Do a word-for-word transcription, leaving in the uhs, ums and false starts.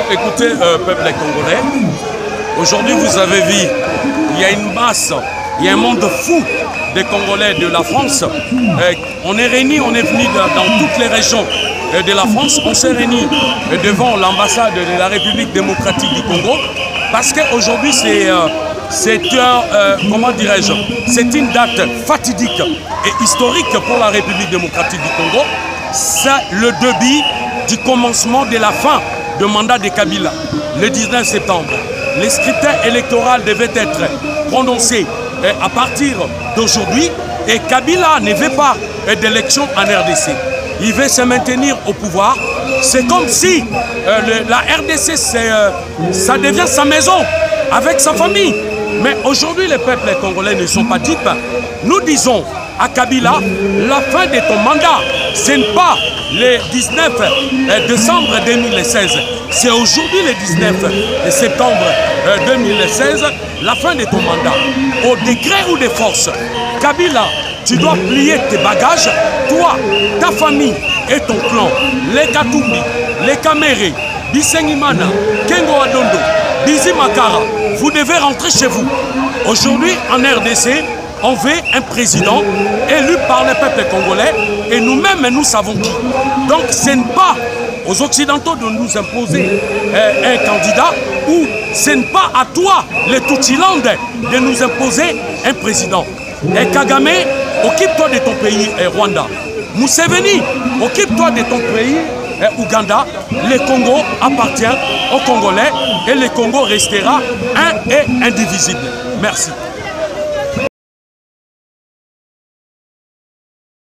écoutez, euh, peuple congolais, aujourd'hui vous avez vu, il y a une masse, il y a un monde fou des Congolais de la France. Euh, on est réunis, on est venu dans toutes les régions de la France. On s'est réunis devant l'ambassade de la République démocratique du Congo parce qu'aujourd'hui c'est euh, c'est un, euh, comment dirais-je, c'est une date fatidique et historique pour la République démocratique du Congo. C'est le début du commencement de la fin du mandat de Kabila, le dix-neuf septembre. Les scrutins électoraux devaient être prononcés euh, à partir d'aujourd'hui et Kabila ne veut pas euh, d'élection en R D C. Il veut se maintenir au pouvoir. C'est comme si euh, le, la R D C, euh, ça devient sa maison avec sa famille. Mais aujourd'hui, les peuples congolais ne sont pas types. Nous disons à Kabila, la fin de ton mandat, ce n'est pas le dix-neuf décembre deux mille seize. C'est aujourd'hui le dix-neuf septembre deux mille seize, la fin de ton mandat. Au degré ou de force, Kabila, tu dois plier tes bagages, toi, ta famille et ton clan, les Katumbi, les Kamere, Bisengimana, Kengo Adondo, Bizi Makara, vous devez rentrer chez vous. Aujourd'hui, en R D C, on veut un président élu par le peuple congolais et nous-mêmes, nous savons qui. Donc, ce n'est pas aux Occidentaux de nous imposer euh, un candidat ou ce n'est pas à toi, les Tutsiland, de nous imposer un président. Et Kagame, occupe-toi de ton pays, eh, Rwanda. Museveni, occupe-toi de ton pays, eh, Ouganda. Le Congo appartient aux Congolais et le Congo restera un et indivisible. Merci.